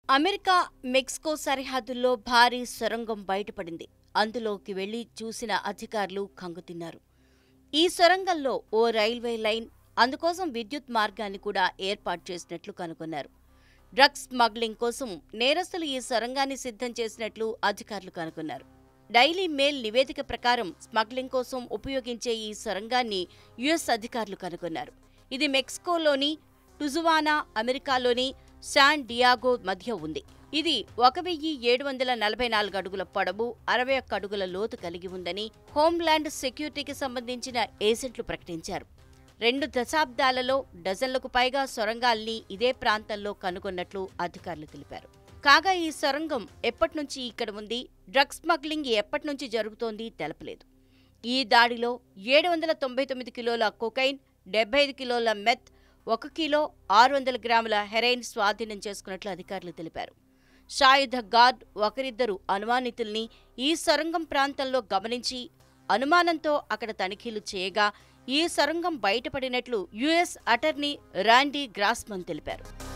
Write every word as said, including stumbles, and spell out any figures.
America Mexico సరిహద్దుల్లో భారీ సొరంగం బయటపడింది. అందులోకి వెళ్లి చూసిన అధికారులు కంగుతిన్నారు. ఈ సొరంగంలో ఓ రైల్వే లైన్, అందుకోసం విద్యుత్ మార్గాన్ని కూడా ఏర్పాటు చేసినట్లు కనుగొన్నారు. డ్రగ్స్ స్మగ్లింగ్ కోసం నేరస్తులు ఈ సొరంగాన్ని సిద్ధం చేసినట్లు అధికారులు కనుగొన్నారు. డైలీ మెయిల్ నివేదిక ప్రకారం స్మగ్లింగ్ కోసం ఉపయోగించే ఈ సొరంగాన్ని యుఎస్ అధికారులు కనుగొన్నారు. ఇది మెక్సికోలోని టుజువానా, అమెరికాలోని శాన్ డియాగో మధ్య ఉంది. ఇది ఒక వెయ్యి ఏడు వందల నలభై నాలుగు అడుగుల పొడవు, అరవై ఒక్క అడుగుల లోతు కలిగి ఉందని హోంల్యాండ్ సెక్యూరిటీకి సంబంధించిన ఏజెంట్లు ప్రకటించారు. రెండు దశాబ్దాలలో డజన్లకు పైగా సొరంగాల్ని ఇదే ప్రాంతంలో కనుగొన్నట్లు అధికారులు తెలిపారు. కాగా ఈ సొరంగం ఎప్పటినుంచి ఇక్కడ ఉంది, డ్రగ్స్ స్మగ్లింగ్ ఎప్పటినుంచి జరుగుతోంది తెలపలేదు. ఈ దాడిలో ఏడు వందల తొంభై తొమ్మిది కిలోల కొకైన్, డెబ్బై ఐదు కిలోల మెత్, ఒక కిలో ఆరు వందల గ్రాముల హెరాయిన్ స్వాధీనం చేసుకున్నట్లు అధికారులు తెలిపారు. సాయుధ గార్డ్ ఒకరిద్దరు అనుమానితుల్ని ఈ సొరంగం ప్రాంతంలో గమనించి అనుమానంతో అక్కడ తనిఖీలు చేయగా ఈ సొరంగం బయటపడినట్లు యుఎస్ అటార్నీ రాండీ గ్రాస్మన్ తెలిపారు.